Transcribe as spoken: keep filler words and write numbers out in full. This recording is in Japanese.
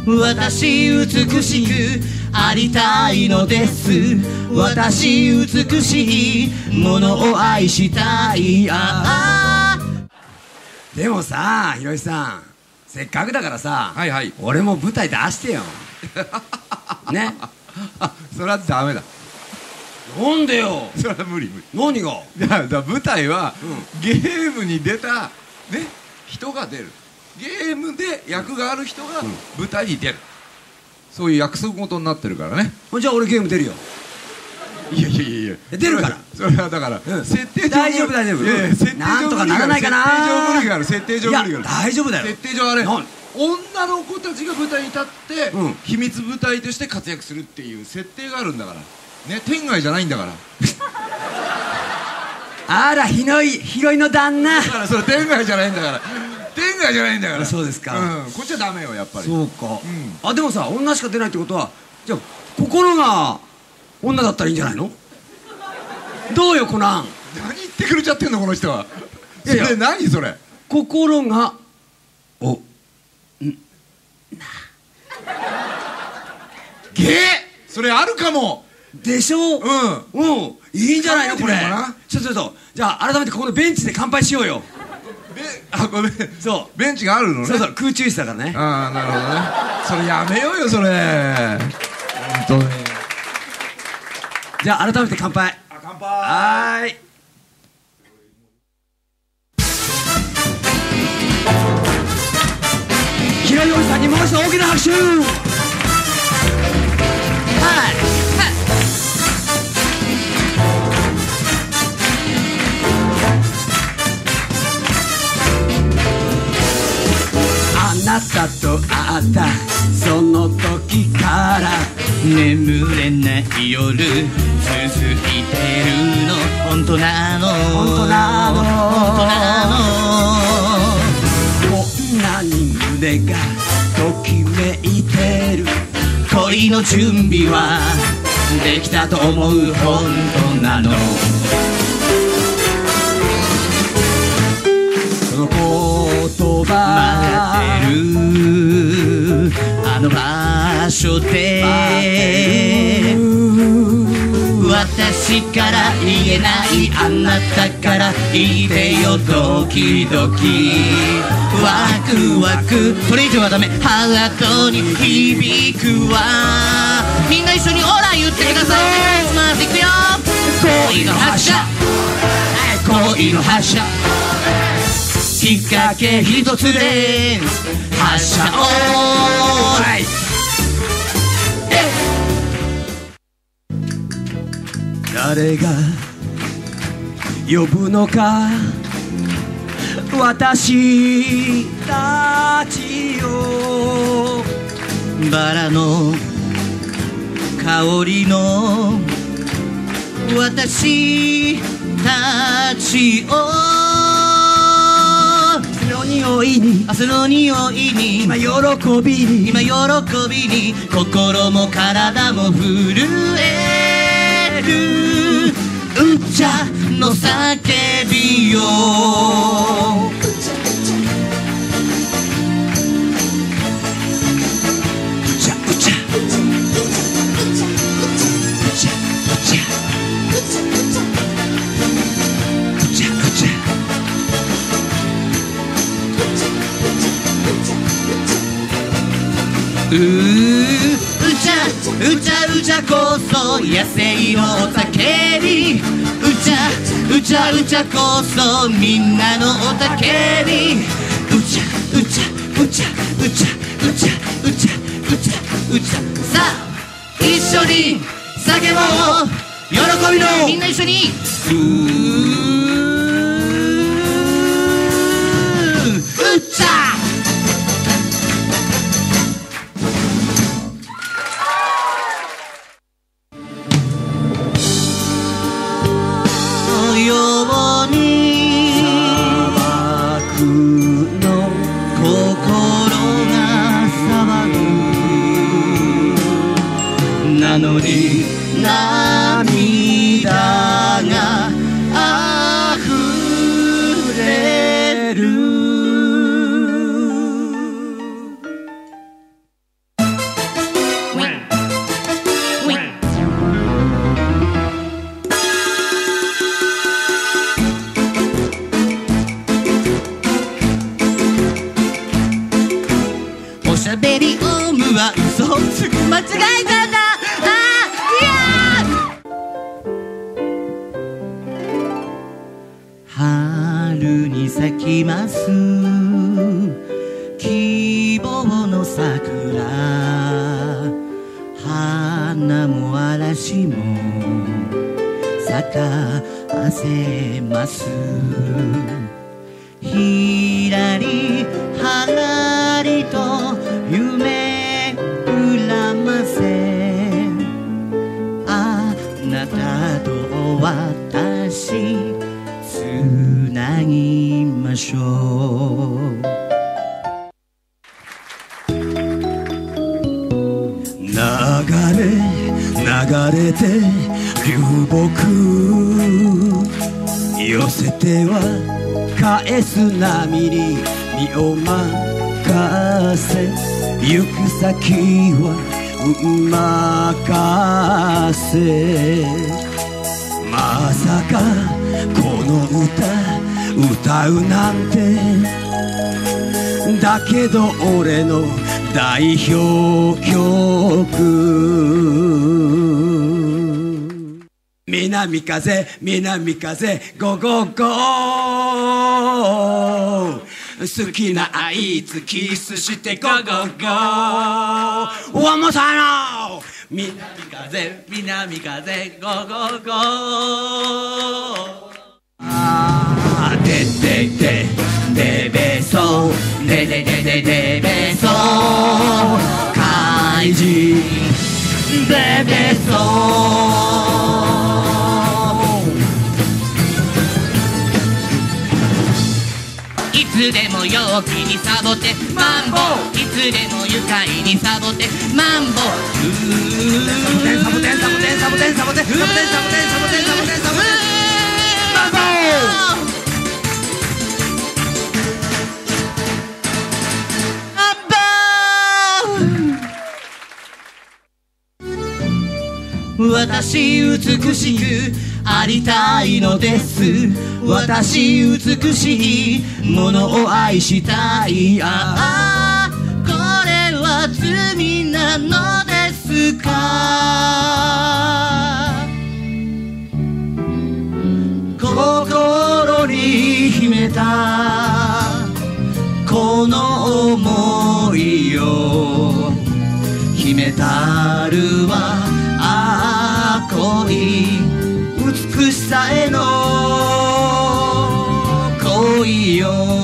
私美しくありたいのです。私美しいものを愛したい。ああでもさ、ひろしさん、せっかくだからさ、 はいはい、 俺も舞台出してよね。 それはダメだ。 なんでよ。 それは無理無理。 何が。 だだ舞台は、 うん、 ゲームに出た、ね、人が出る。ゲームで役がある人が舞台に出る、そういう約束事になってるからね。 じゃあ俺ゲーム出るよ。 いやいやいやいや、 出るから。 それはだから、うん、設定上大丈夫大丈夫。 いやいや、設定上なんとかならないかな。 設定上無理がある。設定上無理がある。 いや大丈夫だよ。 設定上あれ、女の子たちが舞台に立って、うん、秘密舞台として活躍するっていう設定があるんだからね。天外じゃないんだからあら、ひろいひろいの旦那だからそれ天外じゃないんだから。天外じゃないんだから。 そうですか、 うん、こっちはダメよやっぱり。 そうか、うん、あ、でもさ、女しか出ないってことは、じゃあ心が女だったらいいんじゃないの。どうよコナン。 何言ってくれちゃってんのこの人は。いやいや、それ何それ。 心がおんなゲー、それあるかもでしょ。うんうん、いいんじゃないのこれ。ちょっとちょっと、じゃあ改めてここのベンチで乾杯しようよ。 ベあごめん、そうベンチがあるのね。 そうそう、空中椅子だからね。 ああ、なるほどね。それやめようよそれ、本当に。 じゃあ改めて乾杯。 あ、乾杯。 はーい。平井さんにもう一度大きな拍手。はい、あなたと会ったその時から眠れない夜続いてるの。本当なの本当なの本当なの。 こんなに胸がときめいてる。 恋の準備はできたと思う。本当なの。 その言葉待ってるあの場所で私から言えないあなたから言ってよ。ドキドキワクワク、それ以上はダメ。ハートに響くわ。みんな一緒にオーラ言ってください。お願いします。いくよ。恋の発射恋の発射、きっかけ一つで発射オーライ。 誰が呼ぶのか私たちを。 バラの香りの私たちを。 その匂いに、 その匂いに今喜びに、 今喜びに心も体も震える。うっちゃの叫びよ。うちゃうちゃうちゃうちゃうちゃうーうちゃうちゃうちゃこそ野生のお叫び。うちゃうちゃうちゃこそみんなのお叫び。うちゃうちゃうちゃうちゃうちゃうちゃうちゃうちゃ。さあ一緒に叫ぼう喜びの。みんな一緒にうーうっちゃ。なのに涙が溢れる。 おしゃべりオウムは嘘をつく。間違えたんだ。あーいやー春に咲きます希望の桜、花も嵐も咲かせます。ひらりはらりと夢膨らませ、あなたと私つなぎましょう。流れ流れて流木寄せては返す波に身を任せ、行く先は運任せ。まさかこの歌歌うなんて、だけど俺の代表曲。南風南風ゴゴゴー、好きなあいつキスしてゴゴゴー。One more time now。南風南風ゴゴゴー。あーででででべそうでででででべそう怪人でべそう。いつでも陽気にサボテンマンボウ、いつでも愉快にサボテンマンボウ。サボテンサボテンサボテンサボテンサボテンサボテンサボテンサボテンサボテンサボテンマンボウ。私美しくありたいのです。私美しいものを愛したい。ああこれは罪なのですか。心に秘めたこの想いを秘めたるはああ恋美しさへの恋よ。